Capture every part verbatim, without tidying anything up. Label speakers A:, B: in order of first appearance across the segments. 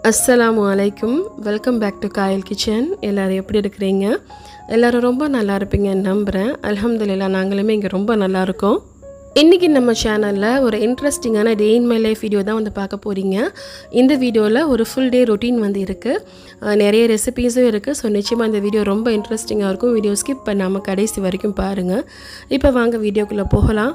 A: அஸ்ஸலாமு அலைக்கும். Welcome back to Kayal kitchen. எல்லோரும் எப்படி இருக்கிறீங்க? எல்லோரும் ரொம்ப நல்லா இருப்பீங்கன்னு நம்புகிறேன். அல்ஹம்துலில்லாஹ் நாங்களுமே இங்கே ரொம்ப நல்லா இருக்கோம். இன்றைக்கி நம்ம சேனலில் ஒரு இன்ட்ரெஸ்டிங்கான day in my life video தான் வந்து பார்க்க போகிறீங்க. இந்த வீடியோவில் ஒரு ஃபுல் டே ரொட்டீன் வந்து இருக்குது, நிறைய ரெசிபீஸும் இருக்குது. ஸோ நிச்சயமாக இந்த வீடியோ ரொம்ப இன்ட்ரெஸ்டிங்காக இருக்கும். வீடியோ ஸ்கிப் பண்ணாமல் கடைசி வரைக்கும் பாருங்கள். இப்போ வாங்க வீடியோக்குள்ளே போகலாம்.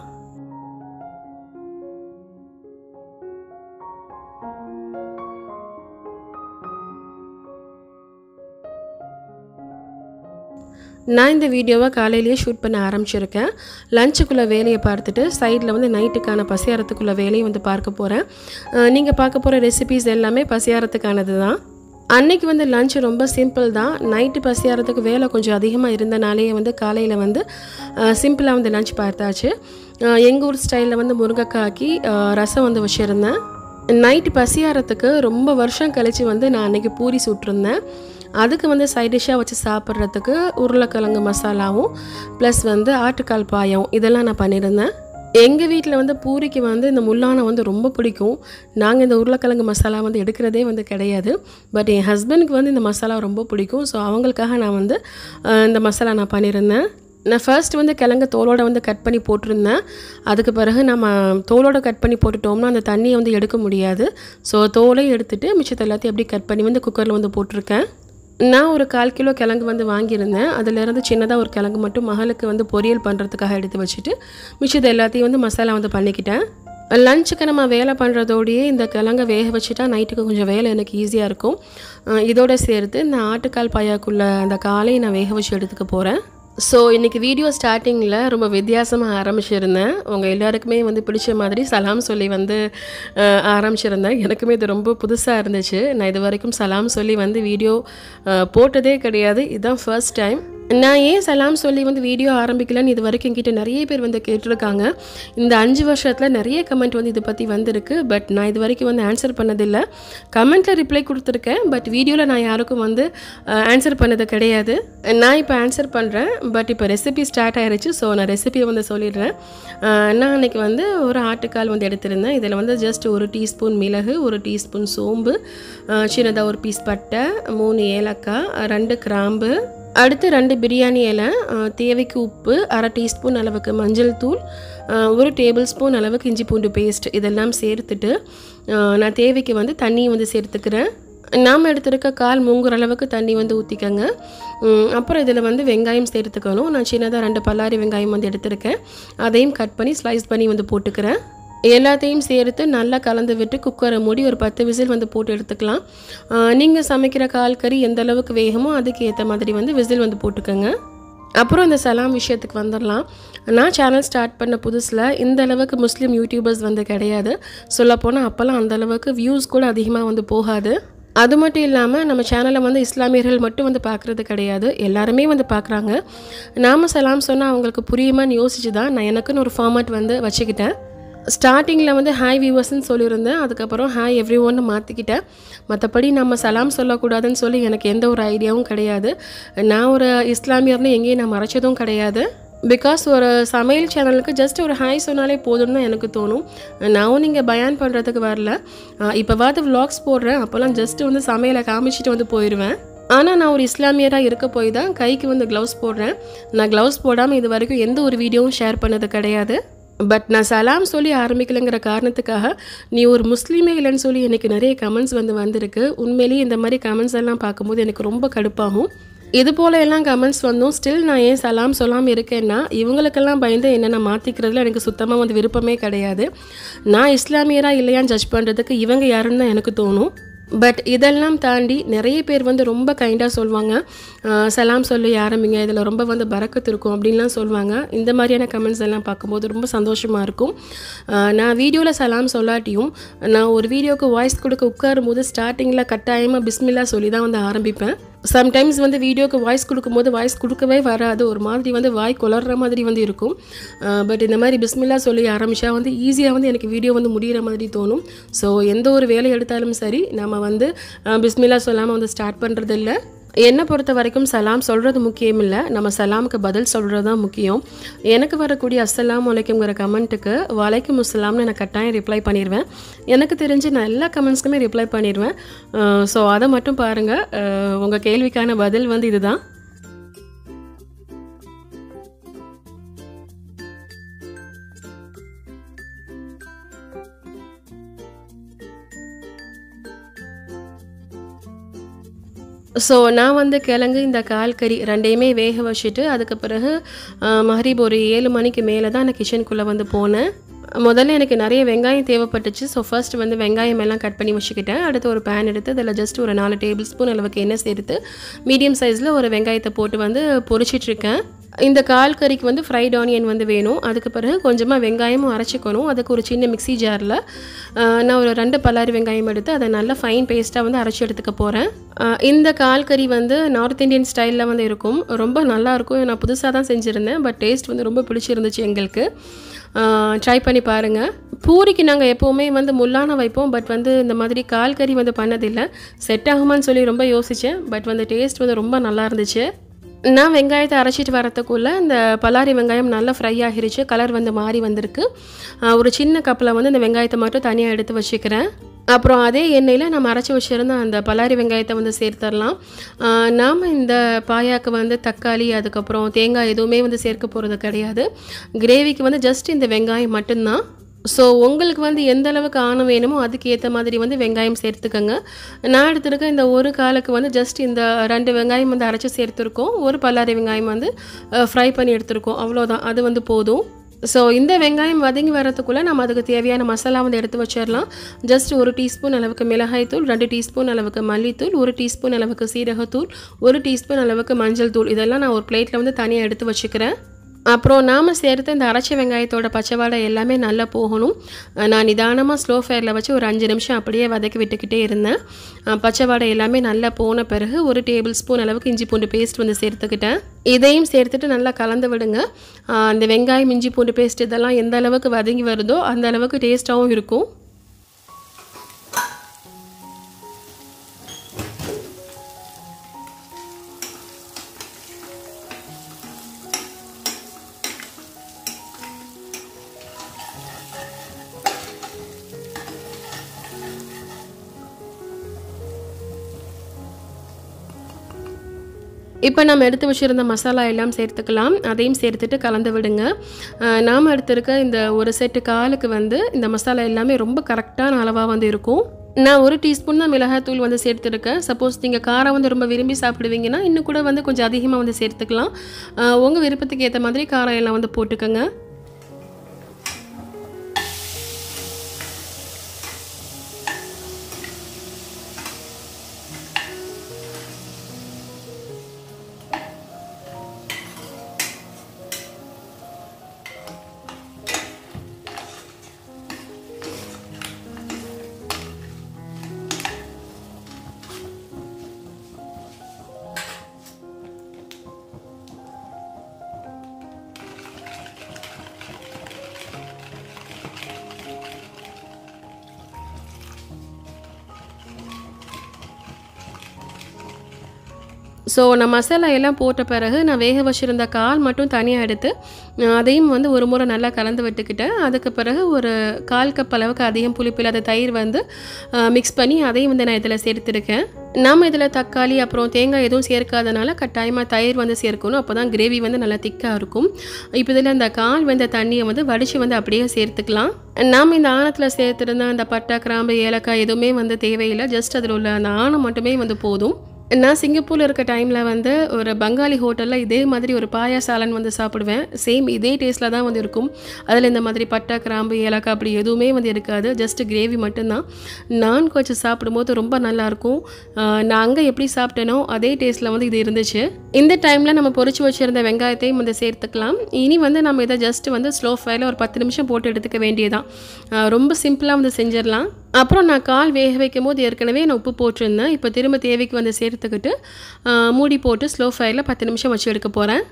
A: நான் இந்த வீடியோவை காலையிலேயே ஷூட் பண்ண ஆரம்பிச்சிருக்கேன். லஞ்சுக்குள்ளே வேலையை பார்த்துட்டு சைடில் வந்து நைட்டுக்கான பசியாரத்துக்குள்ளே வேலையை வந்து பார்க்க போகிறேன். நீங்கள் பார்க்க போகிற ரெசிபீஸ் எல்லாமே பசியாரத்துக்கானது தான். அன்றைக்கி வந்து லஞ்ச் ரொம்ப சிம்பிள் தான். நைட்டு பசியாரத்துக்கு வேலை கொஞ்சம் அதிகமாக இருந்தனாலேயே வந்து காலையில் வந்து சிம்பிளாக வந்து லஞ்ச் பார்த்தாச்சு. எங்கள் ஊர் ஸ்டைலில் வந்து முருங்கைக்காய்க்கு ரசம் வந்து வச்சுருந்தேன். நைட்டு பசியாரத்துக்கு ரொம்ப வருஷம் கழித்து வந்து நான் அன்றைக்கி பூரி சுட்டிருந்தேன். அதுக்கு வந்து சைட் டிஷ்ஷாக வச்சு சாப்பிட்றதுக்கு உருளைக்கிழங்கு மசாலாவும் ப்ளஸ் வந்து ஆட்டுக்கால் பாயம் இதெல்லாம் நான் பண்ணியிருந்தேன். எங்கள் வீட்டில் வந்து பூரிக்கு வந்து இந்த முல்லானை வந்து ரொம்ப பிடிக்கும். நாங்கள் இந்த உருளைக்கிழங்கு மசாலா வந்து எடுக்கிறதே வந்து கிடையாது. பட் என் ஹஸ்பண்டுக்கு வந்து இந்த மசாலா ரொம்ப பிடிக்கும். ஸோ அவங்களுக்காக நான் வந்து இந்த மசாலா நான் பண்ணியிருந்தேன். நான் ஃபர்ஸ்ட் வந்து கிழங்கு தோலோடு வந்து கட் பண்ணி போட்டிருந்தேன். அதுக்கு பிறகு நம்ம தோலோடு கட் பண்ணி போட்டுட்டோம்னா அந்த தண்ணியை வந்து எடுக்க முடியாது. ஸோ தோலையும் எடுத்துகிட்டு மிச்சத்தை எல்லாத்தையும் எப்படி கட் பண்ணி வந்து குக்கரில் வந்து போட்டிருக்கேன். நான் ஒரு கால் கிலோ கிழங்கு வந்து வாங்கியிருந்தேன். அதிலேருந்து சின்னதாக ஒரு கிழங்கு மட்டும் மகளுக்கு வந்து பொரியல் பண்ணுறதுக்காக எடுத்து வச்சுட்டு மிச்சத்தை எல்லாத்தையும் வந்து மசாலா வந்து பண்ணிக்கிட்டேன். லஞ்சுக்கு நம்ம வேலை பண்ணுறதோடையே இந்த கிழங்கை வேக வச்சுட்டா நைட்டுக்கு கொஞ்சம் வேலை எனக்கு ஈஸியாக இருக்கும். இதோடு சேர்த்து இந்த ஆட்டுக்கால் பாயாக்குள்ளே அந்த காலையை நான் வேக வச்சு எடுத்துக்க போகிறேன். ஸோ இன்றைக்கி வீடியோ ஸ்டார்டிங்கில் ரொம்ப வித்தியாசமாக ஆரம்பிச்சிருந்தேன். உங்கள் எல்லாருக்குமே வந்து பிடிச்ச மாதிரி சலாம் சொல்லி வந்து ஆரம்பிச்சிருந்தேன். எனக்குமே இது ரொம்ப புதுசாக இருந்துச்சு. நான் இது வரைக்கும் சலாம் சொல்லி வந்து வீடியோ போட்டதே கிடையாது. இதுதான் ஃபர்ஸ்ட் டைம். நான் ஏன் சலாம் சொல்லி வந்து வீடியோ ஆரம்பிக்கலன்னு இது வரைக்கும் என்கிட்ட நிறைய பேர் வந்து கேட்டிருக்காங்க. இந்த அஞ்சு வருஷத்தில் நிறைய கமெண்ட் வந்து இதை பற்றி வந்திருக்கு. பட் நான் இது வரைக்கும் வந்து ஆன்சர் பண்ணதில்லை. கமெண்ட்டில் ரிப்ளை கொடுத்துருக்கேன். பட் வீடியோவில் நான் யாருக்கும் வந்து ஆன்சர் பண்ணது கிடையாது. நான் இப்போ ஆன்சர் பண்ணுறேன். பட் இப்போ ரெசிபி ஸ்டார்ட் ஆகிருச்சு. ஸோ நான் ரெசிபியை வந்து சொல்லிடுறேன். நான் அன்றைக்கி வந்து ஒரு ஆட்டுக்கால் வந்து எடுத்திருந்தேன். இதில் வந்து ஜஸ்ட் ஒரு டீஸ்பூன் மிளகு, ஒரு டீஸ்பூன் சோம்பு, சின்னதாக ஒரு பீஸ் பட்டை, மூணு ஏலக்காய், ரெண்டு கிராம்பு, அடுத்து ரெண்டு பிரியாணி இலை, தேவைக்கு உப்பு, அரை டீஸ்பூன் அளவுக்கு மஞ்சள் தூள், ஒரு டேபிள் ஸ்பூன் அளவுக்கு இஞ்சி பூண்டு பேஸ்ட் இதெல்லாம் சேர்த்துட்டு நான் தேவைக்கு வந்து தண்ணி வந்து சேர்த்துக்கிறேன். நாம் எடுத்துருக்க கால் மூங்குற அளவுக்கு தண்ணி வந்து ஊற்றிக்கங்க. அப்புறம் இதில் வந்து வெங்காயம் சேர்த்துக்கணும். நான் சின்னதாக ரெண்டு பல்லாரி வெங்காயம் வந்து எடுத்துருக்கேன். அதையும் கட் பண்ணி ஸ்லைஸ் பண்ணி வந்து போட்டுக்கிறேன். எல்லாத்தையும் சேர்த்து நல்லா கலந்து விட்டு குக்கரை மூடி ஒரு பத்து விசில் வந்து போட்டு எடுத்துக்கலாம். நீங்கள் சமைக்கிற கால் கறி எந்த அளவுக்கு வேகமோ அதுக்கு ஏற்ற மாதிரி வந்து விசில் வந்து போட்டுக்கோங்க. அப்புறம் இந்த சலாம் விஷயத்துக்கு வந்துடலாம். நான் சேனல் ஸ்டார்ட் பண்ண புதுசில் இந்த அளவுக்கு முஸ்லீம் யூடியூபர்ஸ் வந்து கிடையாது. சொல்லப்போனால் அப்போல்லாம் அந்தளவுக்கு வியூஸ் கூட அதிகமாக வந்து போகாது. அது மட்டும் இல்லாமல் நம்ம சேனலில் வந்து இஸ்லாமியர்கள் மட்டும் வந்து பார்க்குறது கிடையாது, எல்லாருமே வந்து பார்க்குறாங்க. நாம் சலாம் சொன்னால் அவங்களுக்கு புரியுமான்னு யோசிச்சு தான் நான் எனக்குன்னு ஒரு ஃபார்மேட் வந்து வச்சுக்கிட்டேன். ஸ்டார்டிங்கில் வந்து ஹாய் வியூவர்ஸ்ன்னு சொல்லியிருந்தேன். அதுக்கப்புறம் ஹாய் எவ்ரி ஒன்னு மாற்றிக்கிட்டேன். மற்றபடி நம்ம சலாம் சொல்லக்கூடாதுன்னு சொல்லி எனக்கு எந்த ஒரு ஐடியாவும் கிடையாது. நான் ஒரு இஸ்லாமியர்னு எங்கேயும் நான் மறைச்சதும் கிடையாது. பிகாஸ் ஒரு சமையல் சேனலுக்கு ஜஸ்ட் ஒரு ஹாய் சொன்னாலே போதும்னு தான் எனக்கு தோணும். நானும் நீங்கள் பயான் பண்ணுறதுக்கு வரல. இப்போவாது விலாக்ஸ் போடுறேன். அப்போல்லாம் ஜஸ்ட்டு வந்து சமையலை காமிச்சிட்டு வந்து போயிடுவேன். ஆனால் நான் ஒரு இஸ்லாமியராக இருக்க போய் தான் கைக்கு வந்து க்ளவுஸ் போடுறேன். நான் க்ளவுஸ் போடாமல் இது வரைக்கும் எந்த ஒரு வீடியோவும் ஷேர் பண்ணது கிடையாது. பட் நான் சலாம் சொல்லி ஆரம்பிக்கலைங்கிற காரணத்துக்காக நீ ஒரு முஸ்லீமே இல்லைன்னு சொல்லி எனக்கு நிறைய கமெண்ட்ஸ் வந்து வந்திருக்கு. உண்மையிலேயே இந்த மாதிரி கமெண்ட்ஸ் எல்லாம் பார்க்கும்போது எனக்கு ரொம்ப கடுப்பாகும். இது போல் எல்லாம் கமெண்ட்ஸ் வந்தும் ஸ்டில் நான் ஏன் சலாம் சொல்லாமல் இருக்கேன்னா இவங்களுக்கெல்லாம் பயந்து என்ன நான் மாற்றிக்கிறதுல எனக்கு சுத்தமாக வந்து விருப்பமே கிடையாது. நான் இஸ்லாமியராக இல்லையான்னு ஜட்ஜ் பண்ணுறதுக்கு இவங்க யாருன்னு தான் எனக்கு தோணும். பட் இதெல்லாம் தாண்டி நிறைய பேர் வந்து ரொம்ப கைண்டாக சொல்லுவாங்க, சலாம் சொல்லி ஆரம்பிங்க, இதில் ரொம்ப வந்து பரக்கத்து இருக்கும் அப்படின்லாம் சொல்லுவாங்க. இந்த மாதிரியான கமெண்ட்ஸ் எல்லாம் பார்க்கும்போது ரொம்ப சந்தோஷமாக இருக்கும். நான் வீடியோவில் சலாம் சொல்லாட்டியும் நான் ஒரு வீடியோவுக்கு வாய்ஸ் கொடுக்க உட்காரும் போது ஸ்டார்டிங்கில் கட்டாயமாக பிஸ்மில்லா சொல்லி தான் வந்து ஆரம்பிப்பேன். சம்டைம்ஸ் வந்து வீடியோக்கு வாய்ஸ் கொடுக்கும்போது வாய்ஸ் கொடுக்கவே வராது, ஒரு மாதிரி வந்து வாய் குளர்ற மாதிரி வந்து இருக்கும். பட் இந்த மாதிரி பிஸ்மில்லா சொல்லி ஆரம்பித்தா வந்து ஈஸியாக வந்து எனக்கு வீடியோ வந்து முடிகிற மாதிரி தோணும். ஸோ எந்த ஒரு வேலை எடுத்தாலும் சரி நம்ம வந்து பிஸ்மில்லா சொல்லாமல் வந்து ஸ்டார்ட் பண்ணுறது இல்லை. என்னை பொறுத்த வரைக்கும் சலாம் சொல்கிறது முக்கியம் இல்லை, நம்ம சலாமுக்கு பதில் சொல்கிறது தான் முக்கியம். எனக்கு வரக்கூடிய அஸ்ஸலாமு அலைக்கும்ங்கிற கமெண்ட்டுக்கு வலைக்கும் அஸ்ஸலாம்னு நான் கட்டாயம் ரிப்ளை பண்ணிடுவேன். எனக்கு தெரிஞ்சு நான் எல்லா கமெண்ட்ஸ்க்குமே ரிப்ளை பண்ணிடுவேன். ஸோ அதை மட்டும் பாருங்கள். உங்கள் கேள்விக்கான பதில் வந்து இதுதான். ஸோ நான் வந்து கிழங்கு இந்த கால் கறி ரெண்டையுமே வேக வச்சுட்டு அதுக்கு பிறகு மஹ்ரிப் ஒரு ஏழு மணிக்கு மேலே தான் நான் கிச்சனுக்குள்ளே வந்து போனேன். முதல்ல எனக்கு நிறைய வெங்காயம் தேவைப்பட்டுச்சு. ஸோ ஃபர்ஸ்ட் வந்து வெங்காயம் எல்லாம் கட் பண்ணி வச்சுக்கிட்டேன். அடுத்து ஒரு பேன் எடுத்து அதில் ஜஸ்ட் ஒரு நாலு டேபிள் ஸ்பூன் அளவுக்கு எண்ணெய் சேர்த்து மீடியம் சைஸில் ஒரு வெங்காயத்தை போட்டு வந்து பொரிச்சிட்ருக்கேன். இந்த கால் கறிக்கு வந்து ஃப்ரைட் ஆனியன் வந்து வேணும். அதுக்கு பிறகு கொஞ்சமாக வெங்காயமும் அரைச்சிக்கணும். அதுக்கு ஒரு சின்ன மிக்ஸி ஜாரில் நான் ஒரு ரெண்டு பல்லாரி வெங்காயம் எடுத்து அதை நல்லா ஃபைன் பேஸ்ட்டாக வந்து அரைச்சி எடுத்துக்க போகிறேன். இந்த கால் கறி வந்து நார்த் இந்தியன் ஸ்டைலில் வந்து இருக்கும். ரொம்ப நல்லாயிருக்கும். நான் புதுசாக தான் செஞ்சுருந்தேன். பட் டேஸ்ட் வந்து ரொம்ப பிடிச்சிருந்துச்சு எங்களுக்கு. ட்ரை பண்ணி பாருங்கள். பூரிக்கு நாங்கள் எப்போவுமே வந்து முல்லான வைப்போம். பட் வந்து இந்த மாதிரி கால் கறி வந்து பண்ணதில்லை. செட் ஆகுமான்னு சொல்லி ரொம்ப யோசித்தேன். பட் வந்து டேஸ்ட் வந்து ரொம்ப நல்லா இருந்துச்சு. நான் வெங்காயத்தை அரைச்சிட்டு வரத்துக்குள்ளே இந்த பல்லாரி வெங்காயம் நல்லா ஃப்ரை ஆகிருச்சு. கலர் வந்து மாறி வந்திருக்கு. ஒரு சின்ன கப்பில் வந்து இந்த வெங்காயத்தை மட்டும் தனியாக எடுத்து வச்சுக்கிறேன். அப்புறம் அதே எண்ணெயில் நம்ம அரைச்சி வச்சுருந்த அந்த பல்லாரி வெங்காயத்தை வந்து சேர்த்துடலாம். நாம் இந்த பாயாக்கு வந்து தக்காளி அதுக்கப்புறம் தேங்காய் எதுவுமே வந்து சேர்க்க போகிறது கிடையாது. கிரேவிக்கு வந்து ஜஸ்ட் இந்த வெங்காயம் மட்டும்தான். ஸோ உங்களுக்கு வந்து எந்த அளவுக்கு ஆணம் வேணுமோ அதுக்கு ஏற்ற மாதிரி வந்து வெங்காயம் சேர்த்துக்கோங்க. நான் எடுத்துருக்க இந்த ஒரு காலுக்கு வந்து ஜஸ்ட் இந்த ரெண்டு வெங்காயம் வந்து அரைச்சி சேர்த்துருக்கோம். ஒரு பல்லாரி வெங்காயம் வந்து ஃப்ரை பண்ணி எடுத்துருக்கோம். அவ்வளோதான், அது வந்து போதும். ஸோ இந்த வெங்காயம் வதங்கி வரத்துக்குள்ளே நம்ம அதுக்கு தேவையான மசாலா வந்து எடுத்து வச்சிடலாம். ஜஸ்ட் ஒரு டீஸ்பூன் அளவுக்கு மிளகாய்த்தூள், ரெண்டு டீஸ்பூன் அளவுக்கு மல்லித்தூள், ஒரு டீஸ்பூன் அளவுக்கு சீரகத்தூள், ஒரு டீஸ்பூன் அளவுக்கு மஞ்சள் தூள், இதெல்லாம் நான் ஒரு பிளேட்டில் வந்து தனியாக எடுத்து வச்சுக்கிறேன். அப்புறம் நாம் சேர்த்து இந்த அரைச்ச வெங்காயத்தோட பச்சை வாடை எல்லாமே நல்லா போகணும். நான் நிதானமாக ஸ்லோ ஃபயரில் வச்சு ஒரு அஞ்சு நிமிஷம் அப்படியே வதக்கி விட்டுக்கிட்டே இருந்தேன். பச்சை வாடை எல்லாமே நல்லா போன பிறகு ஒரு டேபிள் ஸ்பூன் அளவுக்கு இஞ்சி பூண்டு பேஸ்ட் வந்து சேர்த்துக்கிட்டேன். இதையும் சேர்த்துட்டு நல்லா கலந்து விடுங்க. அந்த வெங்காயம் இஞ்சி பூண்டு பேஸ்ட் இதெல்லாம் எந்த அளவுக்கு வதங்கி வருதோ அந்த அளவுக்கு டேஸ்ட்டாகவும் இருக்கும். இப்போ நம்ம எடுத்து வச்சுருந்த மசாலா எல்லாம் சேர்த்துக்கலாம். அதையும் சேர்த்துட்டு கலந்து விடுங்க. நாம் எடுத்துருக்க இந்த ஒரு செட்டு காலுக்கு வந்து இந்த மசாலா எல்லாமே ரொம்ப கரெக்டான அளவாக வந்து இருக்கும். நான் ஒரு டீஸ்பூன் தான் மிளகாய்த்தூள் வந்து சேர்த்துருக்கேன். சப்போஸ் நீங்கள் காரம் வந்து ரொம்ப விரும்பி சாப்பிடுவீங்கன்னா இன்னும் கூட வந்து கொஞ்சம் அதிகமாக வந்து சேர்த்துக்கலாம். உங்கள் விருப்பத்துக்கு ஏற்ற மாதிரி காரம் எல்லாம் வந்து போட்டுக்கோங்க. ஸோ நான் மசாலா எல்லாம் போட்ட பிறகு நான் வேக வச்சுருந்த கால் மட்டும் தனியாக எடுத்து அதையும் வந்து ஒரு முறை நல்லா கலந்து விட்டுக்கிட்டேன். அதுக்கு பிறகு ஒரு கால் கப் அளவுக்கு அதிகம் புளிப்பில்லாத தயிர் வந்து மிக்ஸ் பண்ணி அதையும் வந்து நான் இதில் சேர்த்துருக்கேன். நாம் இதில் தக்காளி அப்புறம் தேங்காய் எதுவும் சேர்க்காதனால கட்டாயமாக தயிர் வந்து சேர்க்கணும். அப்போ தான் கிரேவி வந்து நல்லா திக்காக இருக்கும். இப்போ இதில் அந்த கால் வெந்த தண்ணியை வந்து வடித்து வந்து அப்படியே சேர்த்துக்கலாம். நாம் இந்த ஆணத்தில் சேர்த்துருந்த அந்த பட்டை கிராம்பு ஏலக்காய் எதுவுமே வந்து தேவையில்லை. ஜஸ்ட் அதில் உள்ள அந்த ஆணம் மட்டுமே வந்து போதும். நான் சிங்கப்பூரில் இருக்க டைமில் வந்து ஒரு பங்காளி ஹோட்டலில் இதே மாதிரி ஒரு பாயா சாலன் வந்து சாப்பிடுவேன். சேம் இதே டேஸ்ட்டில் தான் வந்து இருக்கும். அதில் இந்த மாதிரி பட்டை கிராம்பு ஏலக்காய் அப்படி எதுவுமே வந்து இருக்காது. ஜஸ்ட் கிரேவி மட்டும்தான். நான் கொஞ்சம் சாப்பிடும்போது ரொம்ப நல்லாயிருக்கும். நான் அங்கே எப்படி சாப்பிட்டேனோ அதே டேஸ்ட்டில் வந்து இது இருந்துச்சு. இந்த டைமில் நம்ம பொரிச்சு வச்சுருந்த வெங்காயத்தையும் வந்து சேர்த்துக்கலாம். இனி வந்து நம்ம இதை ஜஸ்ட் வந்து ஸ்லோ ஃபயரில் ஒரு பத்து நிமிஷம் போட்டு எடுத்துக்க வேண்டியதான். ரொம்ப சிம்பிளாக வந்து செஞ்சிடலாம். அப்புறம் நான் கால் வேக வைக்கும் போது ஏற்கனவே நான் உப்பு போட்டிருந்தேன். இப்போ திரும்ப தேவைக்கு வந்து சேர்த்துக்கிட்டு மூடி போட்டு ஸ்லோ ஃபயரில் பத்து நிமிஷம் வச்சு எடுக்க போகிறேன்.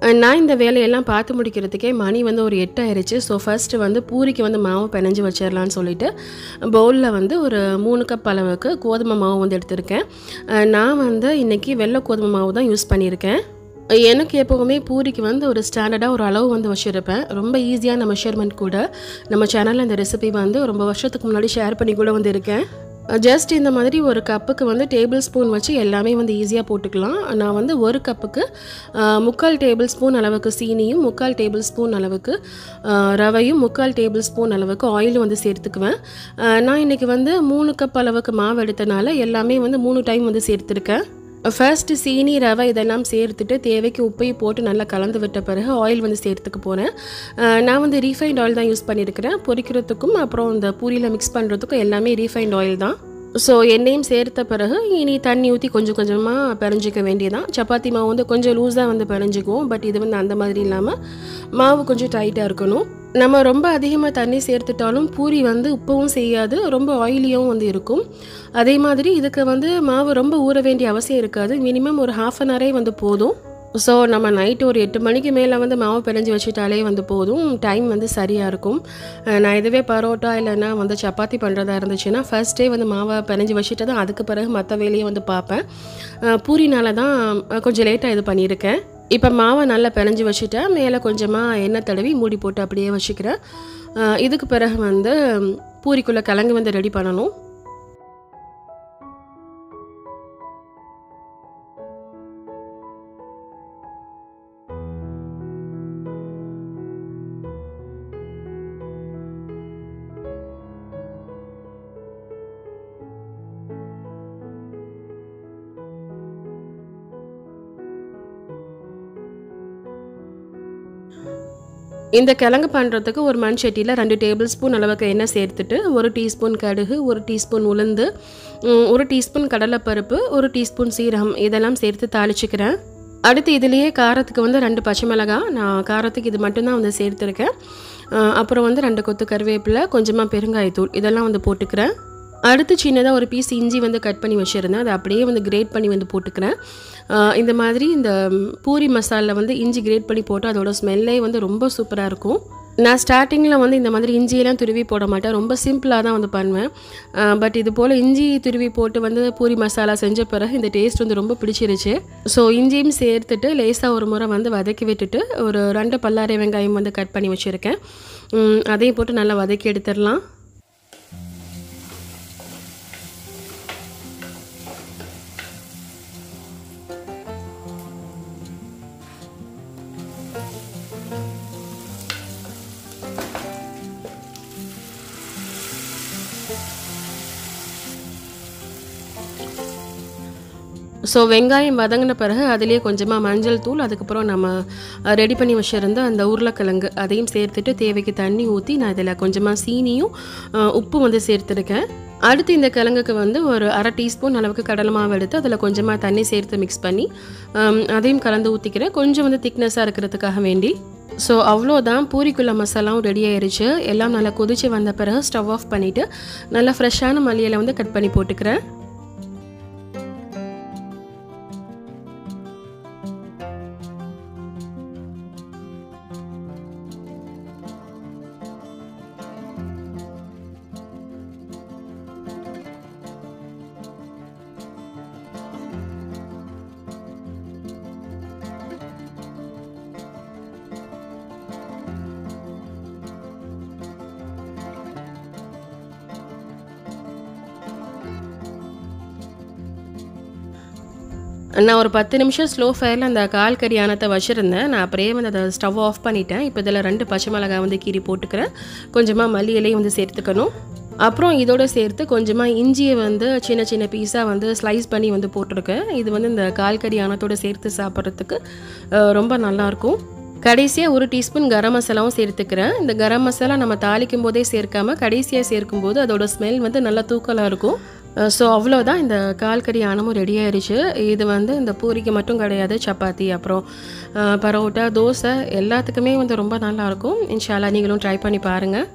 A: நான் இந்த வேலையெல்லாம் பார்த்து முடிக்கிறதுக்கே மணி வந்து ஒரு எட்டு ஆயிடுச்சு. ஸோ ஃபர்ஸ்ட்டு வந்து பூரிக்கு வந்து மாவு பிணைஞ்சு வச்சிடலான்னு சொல்லிட்டு பவுலில் வந்து ஒரு மூணு கப் அளவுக்கு கோதுமை மாவு வந்து எடுத்திருக்கேன். நான் வந்து இன்றைக்கி வெள்ளை கோதுமை மாவு தான் யூஸ் பண்ணியிருக்கேன். எனக்கு எப்போவுமே பூரிக்கு வந்து ஒரு ஸ்டாண்டர்டாக ஒரு அளவு வந்து வச்சுருப்பேன். ரொம்ப ஈஸியான மெஷர்மெண்ட் கூட. நம்ம சேனலில் இந்த ரெசிபி வந்து ரொம்ப வருஷத்துக்கு முன்னாடி ஷேர் பண்ணி கூட வந்து இருக்கேன். ஜஸ்ட் இந்த மாதிரி ஒரு கப்புக்கு வந்து டேபிள் ஸ்பூன் வச்சு எல்லாமே வந்து ஈஸியாக போட்டுக்கலாம். நான் வந்து ஒரு கப்புக்கு முக்கால் டேபிள் ஸ்பூன் அளவுக்கு சீனியும் முக்கால் டேபிள் ஸ்பூன் அளவுக்கு ரவையும் முக்கால் டேபிள் ஸ்பூன் அளவுக்கு ஆயிலும் வந்து சேர்த்துக்குவேன். நான் இன்றைக்கி வந்து மூணு கப் அளவுக்கு மாவு எடுத்தனால எல்லாமே வந்து மூணு டைம் வந்து சேர்த்துருக்கேன். ஃபர்ஸ்ட்டு சீனி ரவை இதெல்லாம் சேர்த்துட்டு தேவைக்கு உப்பையும் போட்டு நல்லா கலந்து விட்ட பிறகு ஆயில் வந்து சேர்த்துக்க போகிறேன். நான் வந்து ரீஃபைண்ட் ஆயில் தான் யூஸ் பண்ணியிருக்கிறேன். பொரிக்கிறதுக்கும் அப்புறம் இந்த பூரியில் மிக்ஸ் பண்ணுறதுக்கும் எல்லாமே ரீஃபைண்ட் ஆயில் தான். ஸோ எண்ணெயும் சேர்த்த பிறகு இனி தண்ணி ஊற்றி கொஞ்சம் கொஞ்சமாக பிணைஞ்சிக்க வேண்டியதான். சப்பாத்தி மாவு வந்து கொஞ்சம் லூஸாக வந்து பிணைஞ்சிக்குவோம். பட் இது வந்து அந்த மாதிரி இல்லாமல் மாவு கொஞ்சம் டைட்டாக இருக்கணும். நம்ம ரொம்ப அதிகமாக தண்ணி சேர்த்துட்டாலும் பூரி வந்து உப்பவும் செய்யாது, ரொம்ப ஆயிலியாகவும் வந்து இருக்கும். அதே மாதிரி இதுக்கு வந்து மாவு ரொம்ப ஊற வேண்டிய அவசியம் இருக்காது. மினிமம் ஒரு ஹாஃப் அன் ஹவரே வந்து போதும். ஸோ நம்ம நைட்டு ஒரு எட்டு மணிக்கு மேலே வந்து மாவு பிணைஞ்சி வச்சுட்டாலே வந்து போதும். டைம் வந்து சரியாக இருக்கும். நான் இதுவே பரோட்டா இல்லைன்னா வந்து சப்பாத்தி பண்ணுறதா இருந்துச்சுன்னா ஃபர்ஸ்ட்டே வந்து மாவை பிணைஞ்சி வச்சுட்டு தான் அதுக்கு பிறகு மற்ற வேலையை வந்து பார்ப்பேன். பூரினால தான் கொஞ்சம் லேட்டாக இது பண்ணியிருக்கேன். இப்போ மாவை நல்லா பிணைஞ்சி வச்சுட்டேன். மேலே கொஞ்சமாக எண்ணெய் தடவி மூடி போட்டு அப்படியே வச்சுக்கிறேன். இதுக்கு பிறகு வந்து பூரிக்குள்ளே கிழங்கு வந்து ரெடி பண்ணணும். இந்த கிழங்கு பண்ணுறதுக்கு ஒரு மண் சட்டியில் ரெண்டு டேபிள் ஸ்பூன் அளவுக்கு எண்ணெய் சேர்த்துட்டு ஒரு டீஸ்பூன் கடுகு, ஒரு டீஸ்பூன் உளுந்து, ஒரு டீஸ்பூன் கடலைப்பருப்பு, ஒரு டீஸ்பூன் சீரகம் இதெல்லாம் சேர்த்து தாளிச்சிக்கிறேன். அடுத்து இதுலேயே காரத்துக்கு வந்து ரெண்டு பச்சை மிளகாய், நான் காரத்துக்கு இது மட்டும்தான் வந்து சேர்த்துருக்கேன். அப்புறம் வந்து ரெண்டு கொத்து கருவேப்பிலை, கொஞ்சமாக பெருங்காயத்தூள் இதெல்லாம் வந்து போட்டுக்கிறேன். அடுத்து சின்னதாக ஒரு பீஸ் இஞ்சி வந்து கட் பண்ணி வச்சுருந்தேன். அதை அப்படியே வந்து கிரேட் பண்ணி வந்து போட்டுக்கிறேன். இந்த மாதிரி இந்த பூரி மசாலில் வந்து இஞ்சி கிரேட் பண்ணி போட்டு அதோட ஸ்மெல்லே வந்து ரொம்ப சூப்பராக இருக்கும். நான் ஸ்டார்டிங்கில் வந்து இந்த மாதிரி இஞ்சியெல்லாம் துருவி போட மாட்டேன். ரொம்ப சிம்பிளாக தான் வந்து பண்ணுவேன். பட் இது போல் இஞ்சி துருவி போட்டு வந்து பூரி மசாலா செஞ்ச பிறகு இந்த டேஸ்ட் வந்து ரொம்ப பிடிச்சிருச்சு. ஸோ இஞ்சியும் சேர்த்துட்டு லேசாக ஒரு முறை வந்து வதக்கி விட்டுட்டு ஒரு ரெண்டு பல்லாரி வெங்காயம் வந்து கட் பண்ணி வச்சுருக்கேன். அதையும் போட்டு நல்லா வதக்கி எடுத்துடலாம். ஸோ வெங்காயம் வதங்கின பிறகு அதிலே கொஞ்சமாக மஞ்சள் தூள், அதுக்கப்புறம் நம்ம ரெடி பண்ணி வச்சுருந்த அந்த உருளைக்கிழங்கு அதையும் சேர்த்துட்டு தேவைக்கு தண்ணி ஊற்றி நான் இதில் கொஞ்சமாக சீனியும் உப்பும் வந்து சேர்த்துருக்கேன். அடுத்து இந்த கிழங்குக்கு வந்து ஒரு அரை டீஸ்பூன் அளவுக்கு கடலை மாவு எடுத்து அதில் கொஞ்சமாக தண்ணி சேர்த்து மிக்ஸ் பண்ணி அதையும் கலந்து ஊற்றிக்கிறேன், கொஞ்சம் வந்து திக்னஸாக இருக்கிறதுக்காக வேண்டி. ஸோ அவ்வளோதான், பூரிக்குள்ள மசாலாவும் ரெடி ஆயிடுச்சு. எல்லாம் நல்லா கொதிச்சு வந்த பிறகு ஸ்டவ் ஆஃப் பண்ணிவிட்டு நல்லா ஃப்ரெஷ்ஷான மல்லியில் வந்து கட் பண்ணி போட்டுக்கிறேன். நான் ஒரு பத்து நிமிஷம் ஸ்லோ ஃபயரில் அந்த கால் கறி ஆனத்தை வச்சுருந்தேன். நான் அப்படியே வந்து அதை ஸ்டவ் ஆஃப் பண்ணிட்டேன். இப்போ இதில் ரெண்டு பச்சை மிளகாய் வந்து கீறி போட்டுக்கிறேன். கொஞ்சமாக மல்லி இலையும் வந்து சேர்த்துக்கணும். அப்புறம் இதோடு சேர்த்து கொஞ்சமாக இஞ்சியை வந்து சின்ன சின்ன பீஸாக வந்து ஸ்லைஸ் பண்ணி வந்து போட்டிருக்கேன். இது வந்து இந்த கால் கறி ஆனத்தோடு சேர்த்து சாப்பிட்றதுக்கு ரொம்ப நல்லாயிருக்கும். கடைசியாக ஒரு டீஸ்பூன் கரம் மசாலாவும் சேர்த்துக்கிறேன். இந்த கரம் மசாலா நம்ம தாளிக்கும் போதே சேர்க்காமல் கடைசியாக சேர்க்கும்போது அதோட ஸ்மெல் வந்து நல்லா தூக்கலாக இருக்கும். ஸோ அவ்வளோதான், இந்த கால் கறி ஆனமும் ரெடி ஆயிடுச்சு. இது வந்து இந்த பூரிக்கு மட்டும் கிடையாது, சப்பாத்தி அப்புறம் பரோட்டா தோசை எல்லாத்துக்குமே வந்து ரொம்ப நல்லாயிருக்கும். இன்ஷா அல்லாஹ் நீங்களும் ட்ரை பண்ணி பாருங்கள்.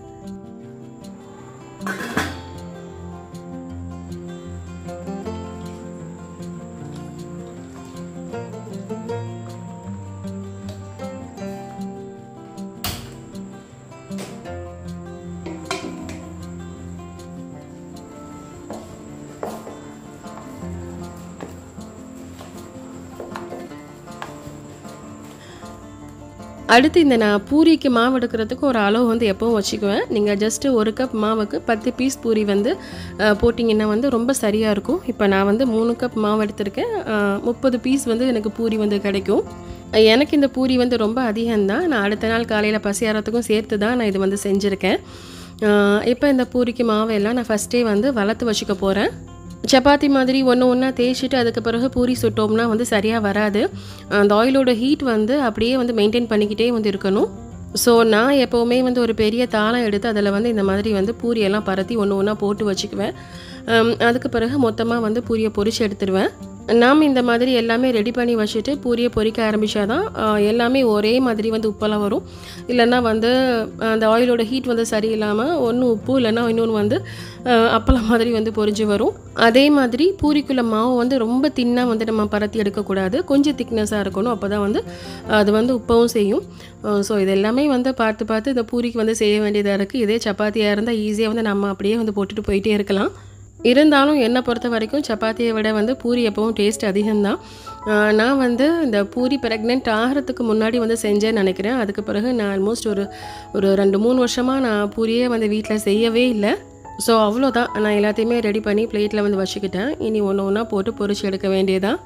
A: அடுத்து இந்த நான் பூரிக்கு மாவு எடுக்கிறதுக்கு ஒரு அளவு வந்து எப்பவும் வச்சுக்குவேன். நீங்கள் ஜஸ்ட்டு ஒரு கப் மாவுக்கு பத்து பீஸ் பூரி வந்து போட்டிங்கன்னா வந்து ரொம்ப சரியாக இருக்கும். இப்போ நான் வந்து மூணு கப் மாவு எடுத்திருக்கேன். முப்பது பீஸ் வந்து எனக்கு பூரி வந்து கிடைக்கும். எனக்கு இந்த பூரி வந்து ரொம்ப அதிகம்தான். நான் அடுத்த நாள் காலையில் பசியாரத்துக்கும் சேர்த்து தான் நான் இது வந்து செஞ்சுருக்கேன். இப்போ இந்த பூரிக்கு மாவையெல்லாம் நான் ஃபஸ்ட்டே வந்து வளர்த்து வச்சுக்க போகிறேன். சப்பாத்தி மாதிரி ஒன்று ஒன்றா தேய்ச்சிட்டு அதுக்கு பிறகு பூரி சுட்டோம்னா வந்து சரியாக வராது. அந்த ஆயிலோட ஹீட் வந்து அப்படியே வந்து மெயின்டைன் பண்ணிக்கிட்டே வந்து இருக்கணும். ஸோ நான் எப்போவுமே வந்து ஒரு பெரிய தாளம் எடுத்து அதில் வந்து இந்த மாதிரி வந்து பூரியெல்லாம் பரத்தி ஒன்று ஒன்றா போட்டு வச்சுக்குவேன். அதுக்கு பிறகு மொத்தமாக வந்து பூரியை பொரித்து எடுத்துடுவேன். நாம் இந்த மாதிரி எல்லாமே ரெடி பண்ணி வச்சுட்டு பூரியை பொரிக்க ஆரம்பித்தா தான் எல்லாமே ஒரே மாதிரி வந்து உப்பெல்லாம் வரும். இல்லைன்னா வந்து அந்த ஆயிலோட ஹீட் வந்து சரியில்லாமல் ஒன்று உப்பு இல்லைன்னா இன்னொன்று வந்து அப்பளம் மாதிரி வந்து பொரிஞ்சு வரும். அதே மாதிரி பூரிக்குள்ள மாவு வந்து ரொம்ப தின்னாக வந்து நம்ம பரத்தி எடுக்கக்கூடாது. கொஞ்சம் திக்னஸாக இருக்கணும். அப்போ தான் வந்து அது வந்து உப்பவும் செய்யும். ஸோ இது எல்லாமே வந்து பார்த்து பார்த்து இந்த பூரிக்கு வந்து செய்ய வேண்டியதாக இருக்குது. இதே சப்பாத்தியாக இருந்தால் ஈஸியாக வந்து நம்ம அப்படியே வந்து போட்டுட்டு போயிட்டே இருக்கலாம். இருந்தாலும் என்னை பொறுத்த வரைக்கும் சப்பாத்தியை விட வந்து பூரி எப்பவும் டேஸ்ட் அதிகம்தான். நான் வந்து இந்த பூரி ப்ரெக்னென்ட் ஆகிறதுக்கு முன்னாடி வந்து செஞ்சேன்னு நினைக்கிறேன். அதுக்கு பிறகு நான் ஆல்மோஸ்ட் ஒரு ஒரு ரெண்டு மூணு வருஷமாக நான் பூரியே வந்து வீட்டில் செய்யவே இல்லை. ஸோ அவ்வளோதான். நான் எல்லாத்தையுமே ரெடி பண்ணி பிளேட்டில் வந்து வச்சுக்கிட்டேன். இனி ஒன்று ஒன்றா போட்டு பொரிச்சு எடுக்க வேண்டியதான்.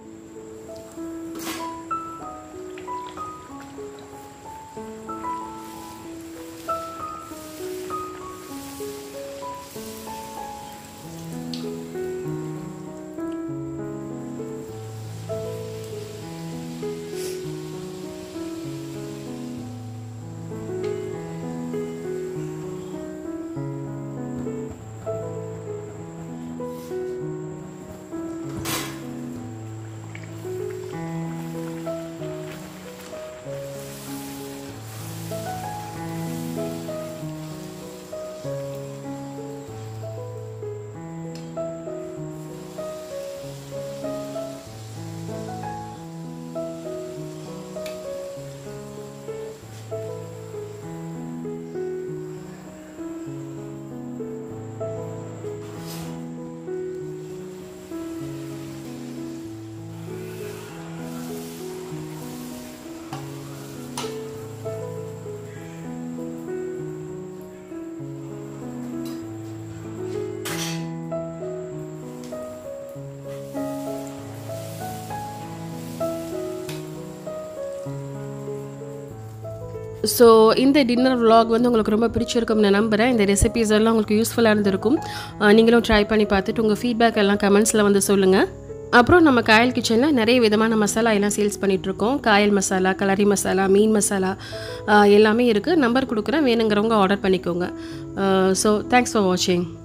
A: ஸோ இந்த டின்னர் vlog வந்து உங்களுக்கு ரொம்ப பிடிச்சிருக்கும்னு நான் நம்புகிறேன். இந்த ரெசிபீஸ் எல்லாம் உங்களுக்கு யூஸ்ஃபுல்லாக இருந்திருக்கும். நீங்களும் ட்ரை பண்ணி பார்த்துட்டு உங்கள் ஃபீட்பேக் எல்லாம் கமெண்ட்ஸில் வந்து சொல்லுங்கள். அப்புறம் நம்ம காயல் கிச்சனில் நிறைய விதமான மசாலா எல்லாம் சேல்ஸ் பண்ணிகிட்ருக்கோம். காயல் மசாலா, கலரி மசாலா, மீன் மசாலா எல்லாமே இருக்குது. நம்பர் கொடுக்குறேன், வேணுங்கிறவங்க ஆர்டர் பண்ணிக்கோங்க. ஸோ தேங்க்ஸ் ஃபார் வாட்சிங்.